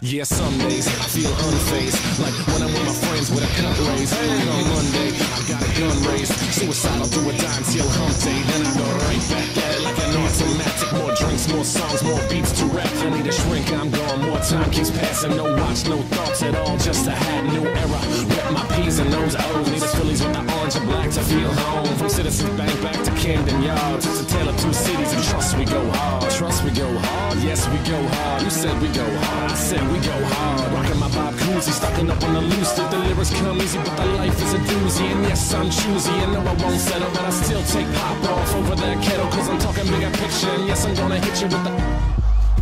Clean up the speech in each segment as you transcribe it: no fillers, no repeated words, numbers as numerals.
Yeah, some days I feel unfazed, like when I'm with my friends with a cut raise. And on Monday, I got a gun raised, suicidal do or die until hump day. Then I go right back at it like an automatic. More drinks, more songs, more beats to rap. I need a shrink, I'm gone, more time keeps passing. No watch, no thoughts at all, just a hat, new era. Rep my P's and those O's, need us Phillies with the orange and black to feel home. From Citizens Bank back to Camden Yards, it's a tale of two cities, and trust we go hard. Trust we go hard, yes we go hard. You said we go hard, I said we go hard. Rockin' my Bob Cousy, stocking up on the loose. The lyrics come easy, but the life is a doozy. And yes, I'm choosy, and no, I won't settle, but I still take pop off over that kettle, cause I'm talking bigger picture. And yes, I'm gonna hit you with the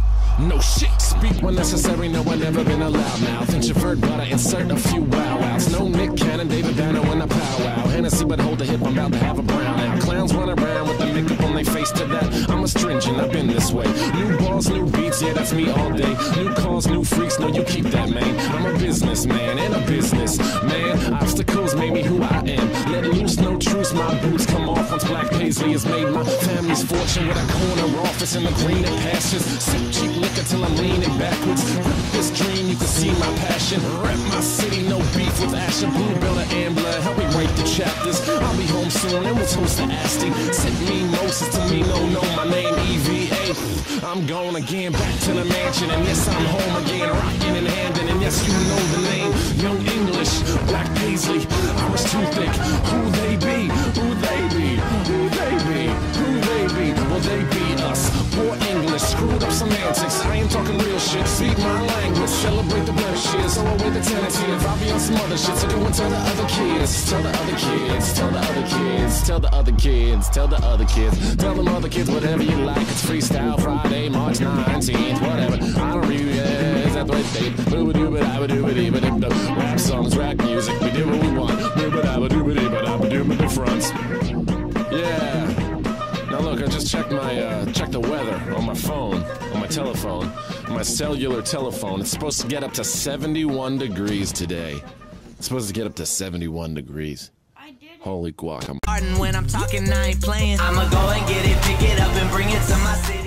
no shit. Speak when necessary, no, I've never been allowed now. Introvert, but I insert a few wow-wows. No Nick Cannon, David Banner when I powwow. Hennessy, but hold the hip, I'm about to have a brown now. Clowns run around with the makeup on their face to that. I'm astringent, I've been this way. New balls, new beats, yeah, that's me all day. New cars, new freaks, no, you keep that, man. I'm a businessman and a business man. Obstacles made me who I am. Let loose, no truce, my boots come off once Black Paisley has made my family's fortune with a corner office in the greener pastures. Sip cheap liquor till I'm leaning backwards. Rip this dream, you can see my passion. Rep my city, no beef with Asher. Blue Bell or Ambler, help me write the chapters. I'll be home soon and we'll toast the Asti. Sit me, Moses to me, no, my name EVA. I'm gone again, back to the mansion. And yes, I'm home again, rocking and handing. And yes, you know the name, Young English, Black Paisley, Irish too thick. Who they be? Who they be? Who they be? Who they be? Will they be us? Poor English, screwed up semantics. I ain't talking real shit, speak my language. Celebrate the bloodshed, so away the tendency. If I be on some other shit, so go and tell the other kids. Tell the other kids, tell the other kids, tell the other kids, tell the other kids. Tell them other kids whatever you like. It's Freestyle Friday, March 19th, whatever. I don't really, is that the way they do? Rap songs, rap music, we do what we want. Do the fronts. Yeah. Now look, I just checked the weather on my phone, on my telephone, on my cellular telephone. It's supposed to get up to 71 degrees today. It's supposed to get up to 71 degrees. Holy guacamole. When I'm talking, I ain't playing. I'ma go and get it, pick it up and bring it to my city.